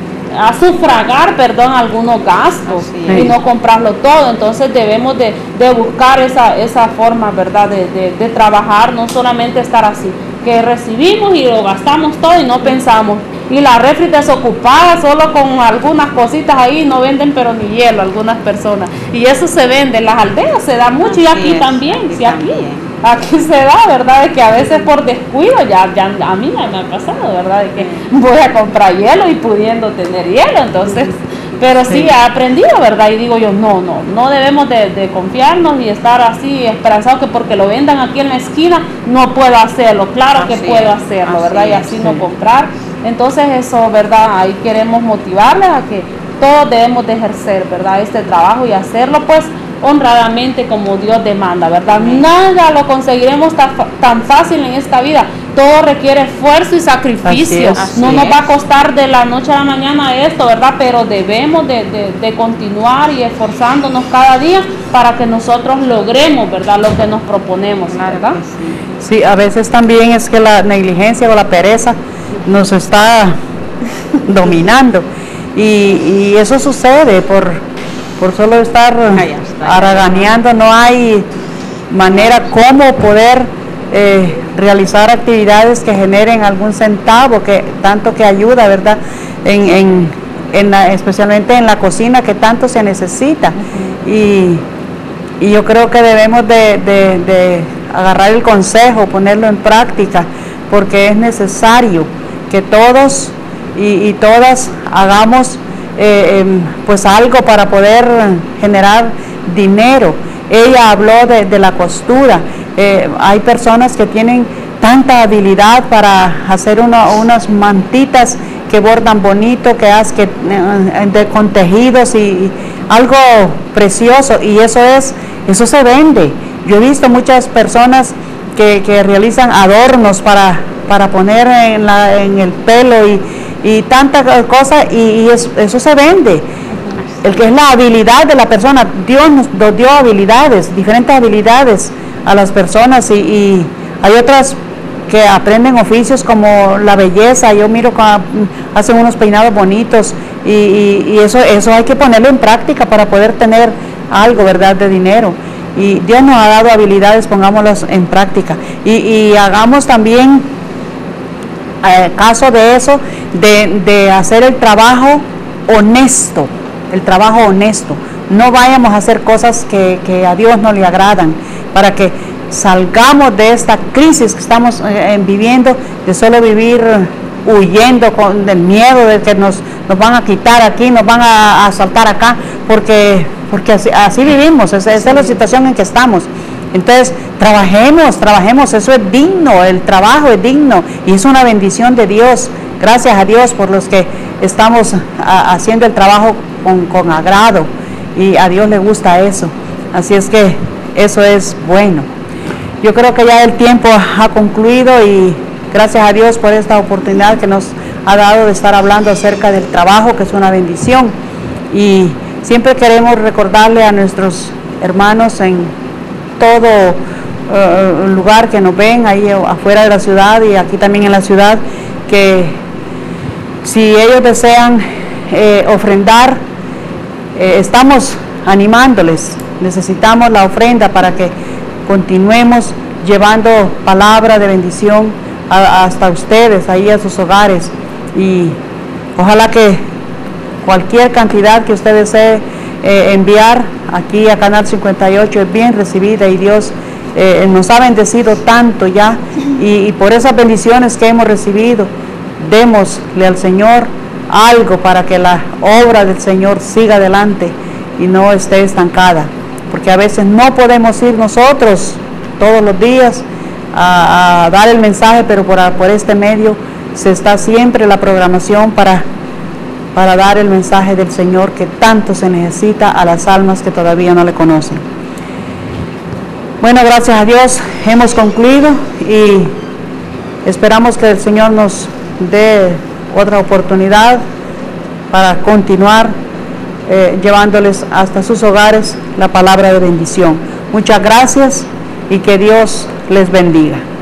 a sufragar, perdón, algunos gastos sí. y no comprarlo todo. Entonces debemos de, de buscar esa, esa forma, ¿verdad? De, de, de trabajar, no solamente estar así, que recibimos y lo gastamos todo y no pensamos. Y la refri desocupada solo con algunas cositas ahí, no venden pero ni hielo algunas personas. Y eso se vende en las aldeas, se da mucho. Así y aquí es, también, aquí sí, aquí. También. Aquí se da, ¿verdad? De que a veces por descuido, ya, ya a mí me ha pasado, ¿verdad? De que voy a comprar hielo y pudiendo tener hielo, entonces... Pero sí, sí, he aprendido, ¿verdad? Y digo yo, no, no, no debemos de, de confiarnos y estar así esperanzados que porque lo vendan aquí en la esquina no puedo hacerlo. Claro así que puedo hacerlo, ¿verdad? Es, y así sí. no comprar. Entonces eso, ¿verdad? Ahí queremos motivarles a que todos debemos de ejercer, ¿verdad? Este trabajo y hacerlo pues honradamente como Dios demanda, ¿verdad? Sí. Nada lo conseguiremos tan, tan fácil en esta vida. Todo requiere esfuerzo y sacrificio. Así es, no así nos es. va a costar de la noche a la mañana esto, ¿verdad? Pero debemos de, de, de continuar y esforzándonos cada día para que nosotros logremos, ¿verdad? Lo que nos proponemos, ¿verdad? Sí. sí, a veces también es que la negligencia o la pereza nos está dominando y, y eso sucede por, por solo estar haraganeando. No hay manera como poder Eh, realizar actividades que generen algún centavo, que tanto que ayuda, ¿verdad? En, en, en la, especialmente en la cocina, que tanto se necesita. Uh-huh. y, y yo creo que debemos de, de, de agarrar el consejo, ponerlo en práctica, porque es necesario que todos y, y todas hagamos eh, eh, pues algo para poder generar dinero. Ella habló de, de la costura. Eh, hay personas que tienen tanta habilidad para hacer uno, unas mantitas que bordan bonito, que hacen que, eh, de, con tejidos y, y algo precioso, y eso es eso se vende. Yo he visto muchas personas que, que realizan adornos para, para poner en, la, en el pelo y, y tanta cosa, y, y es, eso se vende. El que es la habilidad de la persona, Dios nos dio habilidades, diferentes habilidades a las personas, y, y hay otras que aprenden oficios como la belleza. Yo miro que hacen unos peinados bonitos, y, y, y eso, eso hay que ponerlo en práctica para poder tener algo, ¿verdad?, de dinero. Y Dios nos ha dado habilidades, pongámoslas en práctica, y, y hagamos también eh, caso de eso, de, de hacer el trabajo honesto, el trabajo honesto. No vayamos a hacer cosas que, que a Dios no le agradan, para que salgamos de esta crisis que estamos eh, viviendo, de solo vivir huyendo con el miedo de que nos, nos van a quitar aquí, nos van a, a asaltar acá, porque, porque así, así vivimos, esa, esa es la situación en que estamos. Entonces, trabajemos, trabajemos, eso es digno, el trabajo es digno y es una bendición de Dios. Gracias a Dios por los que estamos a, haciendo el trabajo con, con agrado, y a Dios le gusta eso. Así es que eso es bueno. Yo creo que ya el tiempo ha concluido, y gracias a Dios por esta oportunidad que nos ha dado de estar hablando acerca del trabajo, que es una bendición. Y siempre queremos recordarle a nuestros hermanos en todo uh, lugar que nos ven, ahí afuera de la ciudad y aquí también en la ciudad, que si ellos desean eh, ofrendar, eh, estamos animándoles. Necesitamos la ofrenda para que continuemos llevando palabra de bendición a, hasta ustedes, ahí a sus hogares, y ojalá que cualquier cantidad que usted desee eh, enviar aquí a Canal cincuenta y ocho es bien recibida, y Dios eh, nos ha bendecido tanto ya, y, y por esas bendiciones que hemos recibido, démosle al Señor algo para que la obra del Señor siga adelante y no esté estancada, porque a veces no podemos ir nosotros todos los días a, a dar el mensaje, pero por, por este medio se está siempre la programación para, para dar el mensaje del Señor, que tanto se necesita a las almas que todavía no le conocen. Bueno, gracias a Dios hemos concluido, y esperamos que el Señor nos dé otra oportunidad para continuar eh, llevándoles hasta sus hogares la palabra de bendición. Muchas gracias y que Dios les bendiga.